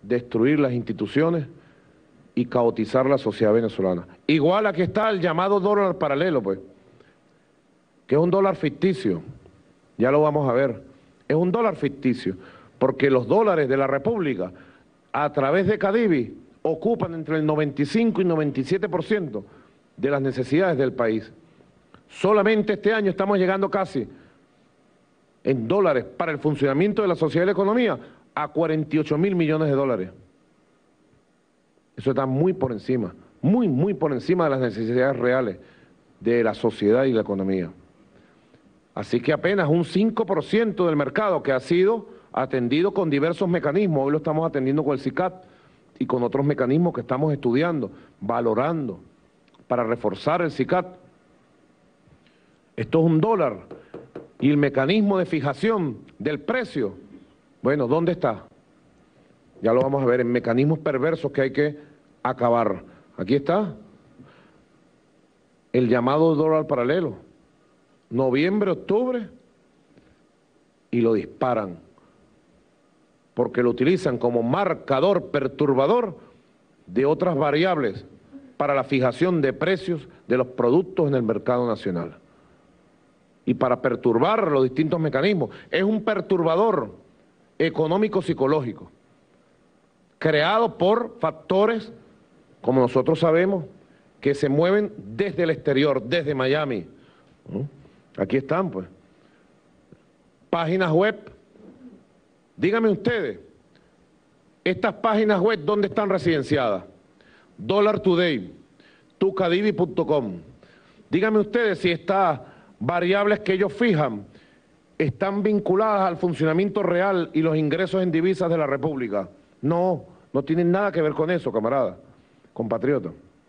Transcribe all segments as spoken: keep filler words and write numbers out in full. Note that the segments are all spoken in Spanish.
destruir las instituciones y caotizar la sociedad venezolana. Igual aquí está el llamado dólar paralelo, pues, que es un dólar ficticio, ya lo vamos a ver, es un dólar ficticio, porque los dólares de la República, a través de Cadivi, ocupan entre el noventa y cinco y noventa y siete por ciento de las necesidades del país. Solamente este año estamos llegando casi en dólares para el funcionamiento de la sociedad y la economía a cuarenta y ocho mil millones de dólares. Eso está muy por encima, muy, muy por encima de las necesidades reales de la sociedad y la economía. Así que apenas un cinco por ciento del mercado que ha sido atendido con diversos mecanismos, hoy lo estamos atendiendo con el SICAP y con otros mecanismos que estamos estudiando, valorando, para reforzar el SICAP. Esto es un dólar y el mecanismo de fijación del precio, bueno, ¿dónde está? Ya lo vamos a ver en mecanismos perversos que hay que acabar. Aquí está el llamado dólar paralelo, noviembre, octubre, y lo disparan, porque lo utilizan como marcador perturbador de otras variables para la fijación de precios de los productos en el mercado nacional y para perturbar los distintos mecanismos. Es un perturbador económico-psicológico creado por factores, como nosotros sabemos, que se mueven desde el exterior, desde Miami. Aquí están, pues. Páginas web. Díganme ustedes, estas páginas web, ¿dónde están residenciadas? Dollar Today, tucadivi punto com. Díganme ustedes si estas variables que ellos fijan están vinculadas al funcionamiento real y los ingresos en divisas de la República. No, no tienen nada que ver con eso, camarada, compatriota.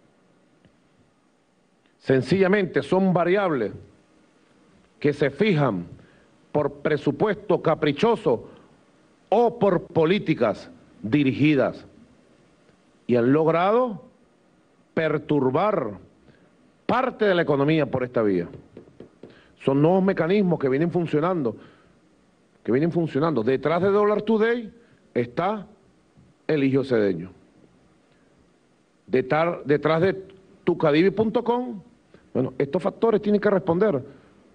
Sencillamente son variables que se fijan por presupuesto caprichoso o por políticas dirigidas y han logrado perturbar parte de la economía por esta vía. Son nuevos mecanismos que vienen funcionando, que vienen funcionando. Detrás de Dollar Today está Eligio Cedeño. Detrás, detrás de tucadivi punto com, bueno, estos factores tienen que responder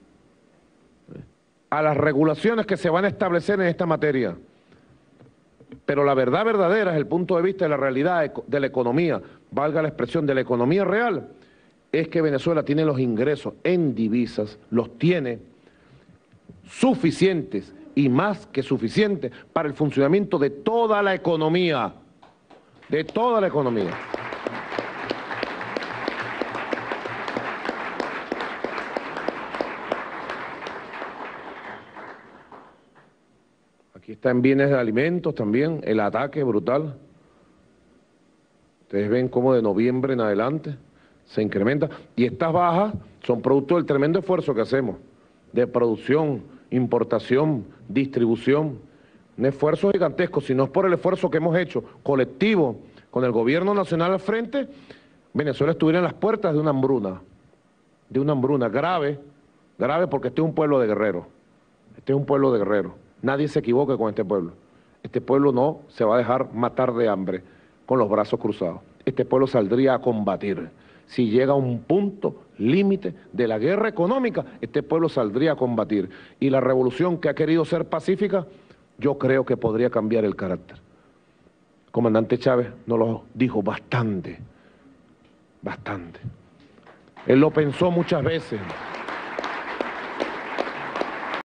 a las regulaciones que se van a establecer en esta materia. Pero la verdad verdadera, es el punto de vista de la realidad de la economía, valga la expresión, de la economía real, es que Venezuela tiene los ingresos en divisas, los tiene suficientes y más que suficientes para el funcionamiento de toda la economía, de toda la economía. Aquí está en bienes de alimentos también, el ataque brutal. Ustedes ven cómo de noviembre en adelante se incrementa. Y estas bajas son producto del tremendo esfuerzo que hacemos de producción, importación, distribución. Un esfuerzo gigantesco. Si no es por el esfuerzo que hemos hecho colectivo con el gobierno nacional al frente, Venezuela estuviera en las puertas de una hambruna, de una hambruna grave, grave porque este es un pueblo de guerreros. Este es un pueblo de guerreros. Nadie se equivoque con este pueblo. Este pueblo no se va a dejar matar de hambre con los brazos cruzados. Este pueblo saldría a combatir. Si llega a un punto límite de la guerra económica, este pueblo saldría a combatir. Y la revolución que ha querido ser pacífica, yo creo que podría cambiar el carácter. El comandante Chávez nos lo dijo bastante, bastante. Él lo pensó muchas veces.